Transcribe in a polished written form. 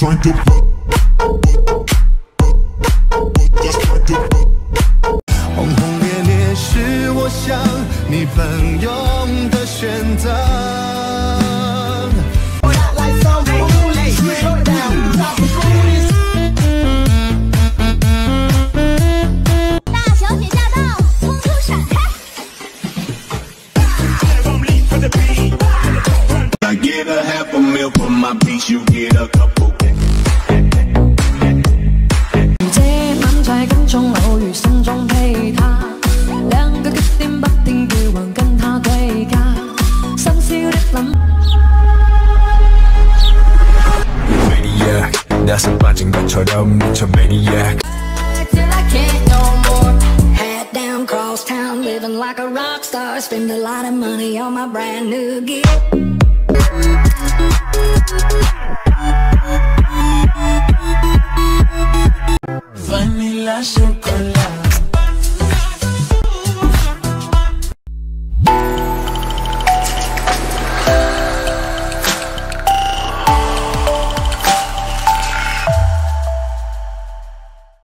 轰轰烈烈是我想你奔涌的选择。 大小姐驾到，匆匆闪开。 I get a half a meal for my piece, you get a couple. 这晚在跟踪偶遇，心中陪他，兩個極點不定要橫跟他對家，深宵的諗。Maniac， 那是扮成것처럼 미쳐 maniac。Till I can't no more. Head down, cross town, living like a rock star. Spend a lot of money on my brand new gear.